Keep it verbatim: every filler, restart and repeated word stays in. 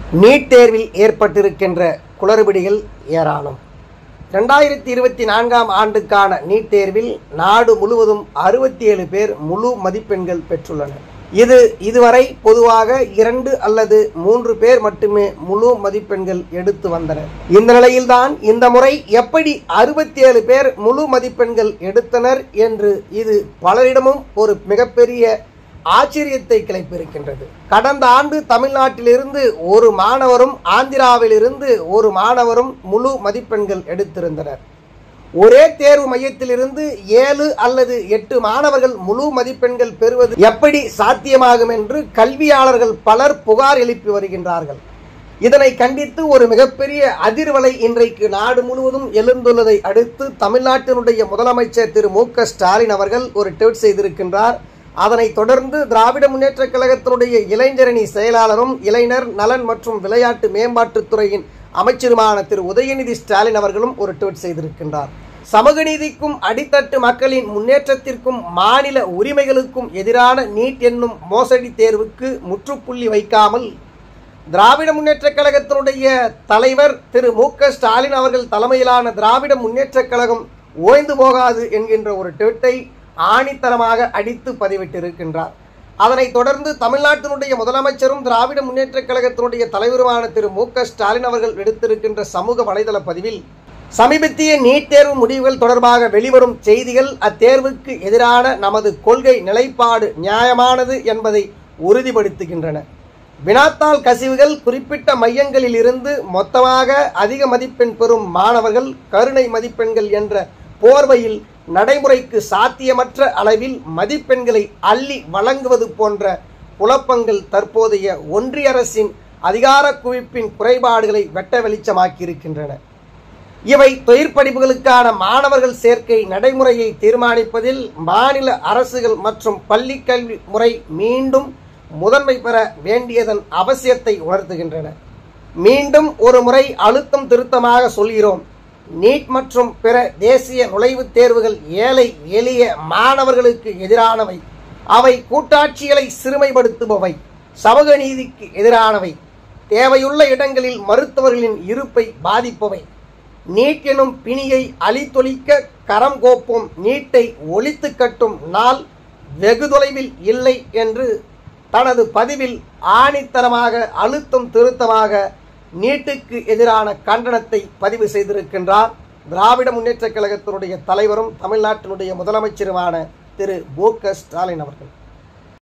NEET தேர்வில் ஏற்பட்டிருக்கின்ற குளறுபடிகள் ஏராளம். இரண்டாயிரத்தி இருபத்தி நான்காம் ஆண்டுக்கான நீட் தேர்வில் நாடு முழுவதும் அறுபத்தி ஏழு பேர் முழு மதிப்பெண்கள் பெற்றுள்ளனர். இது இதுவரை பொதுவாக இரண்டு அல்லது மூன்று பேர் மட்டுமே முழு மதிப்பெண்கள் எடுத்து வந்தனர். இந்த நிலையில்தான் இந்த முறை எப்படி அறுபத்தி ஏழு பேர் முழு மதிப்பெண்கள் எடுத்தனர் என்று இது பலரிடமும் ஒரு மிகப்பெரிய ஆச்சரியத்தை கிளப்பியிருக்கின்றது. கடந்த ஆண்டு தமிழ்நாட்டிலிருந்து ஒரு மாணவரும் ஆந்திராவிலிருந்து ஒரு மாணவரும் முழு மதிப்பெண்கள் எடுத்திருந்தனர். ஒரே தேர்வு மையத்திலிருந்து ஏழு அல்லது எட்டு மாணவர்கள் முழு மதிப்பெண்கள் பெறுவது எப்படி சாத்தியமாகும் என்று கல்வியாளர்கள் பலர் புகார் எழுப்பி வருகின்றார்கள். இதனை கண்டித்து ஒரு மிகப்பெரிய அதிர்வலை இன்றைக்கு நாடு முழுவதும் எழுந்துள்ளதை அடுத்து தமிழ்நாட்டினுடைய முதலமைச்சர் திரு மு க ஸ்டாலின் அவர்கள் ஒரு ட்வீட் செய்திருக்கின்றார். அதனைத் தொடர்ந்து திராவிட முன்னேற்ற கழகத்தினுடைய இளைஞரணி செயலாளரும் இளைஞர் நலன் மற்றும் விளையாட்டு மேம்பாட்டுத்துறையின் அமைச்சருமான திரு உதயநிதி ஸ்டாலின் அவர்களும் ஒரு ட்வீட் செய்திருக்கின்றார். சமூக நீதிக்கும் அடித்தட்டு மக்களின் முன்னேற்றத்திற்கும் மாநில உரிமைகளுக்கும் எதிரான நீட் என்னும் மோசடி தேர்வுக்கு முற்றுப்புள்ளி வைக்காமல் திராவிட முன்னேற்ற கழகத்தினுடைய தலைவர் திரு மு க ஸ்டாலின் அவர்கள் தலைமையிலான திராவிட முன்னேற்ற கழகம் ஓய்ந்து போகாது என்கின்ற ஒரு ட்வீட்டை ஆணித்தரமாக அடித்து பதிவிட்டிருக்கின்றார். அதனைத் தொடர்ந்து தமிழ்நாட்டினுடைய முதலமைச்சரும் திராவிட முன்னேற்ற கழகத்தினுடைய தலைவருமான திரு மு க ஸ்டாலின் அவர்கள் எடுத்திருக்கின்ற சமூக வலைதள பதிவில் சமீபத்திய நீட் தேர்வு முடிவுகள் தொடர்பாக வெளிவரும் செய்திகள் அத்தேர்வுக்கு எதிரான நமது கொள்கை நிலைப்பாடு நியாயமானது என்பதை உறுதிப்படுத்துகின்றன. வினாத்தாள் கசிவுகள் குறிப்பிட்ட மையங்களில் இருந்து மொத்தமாக அதிக மதிப்பெண் பெறும் மாணவர்கள் கருணை மதிப்பெண்கள் என்ற போர்வையில் நடைமுறைக்கு சாத்தியமற்ற அளவில் மதிப்பெண்களை அள்ளி வழங்குவது போன்ற குழப்பங்கள் தற்போதைய ஒன்றிய அரசின் அதிகார குவிப்பின் குறைபாடுகளை வெட்ட வெளிச்சமாக்கியிருக்கின்றன. இவை தொழிற்படிப்புகளுக்கான மாணவர்கள் சேர்க்கை நடைமுறையை தீர்மானிப்பதில் மாநில அரசுகள் மற்றும் பள்ளி கல்வி முறை மீண்டும் முதன்மை பெற வேண்டியதன் அவசியத்தை உணர்த்துகின்றன. மீண்டும் ஒரு முறை அழுத்தம் திருத்தமாக சொல்கிறோம். நீட் மற்றும் பிற தேசிய நுழைவுத் தேர்வுகள் ஏழை எளிய மாணவர்களுக்கு எதிரானவை. அவை கூட்டாட்சிகளை சிறுமைப்படுத்துபவை, சமூக நீதிக்கு எதிரானவை, தேவையுள்ள இடங்களில் மருத்துவர்களின் இருப்பை பாதிப்பவை. நீட் எனும் பிணியை அழித்தொழிக்க கரம் கோப்போம், நீட்டை ஒழித்து கட்டும் நாள் வெகு தொலைவில் இல்லை என்று தனது பதிவில் ஆணித்தரமாக அழுத்தம் திருத்தமாக நீட்டுக்கு எதிரான கண்டனத்தை பதிவு செய்திருக்கின்றார் திராவிட முன்னேற்ற கழகத்தினுடைய தலைவரும் தமிழ்நாட்டினுடைய முதலமைச்சருமான திரு மு க ஸ்டாலின் அவர்கள்.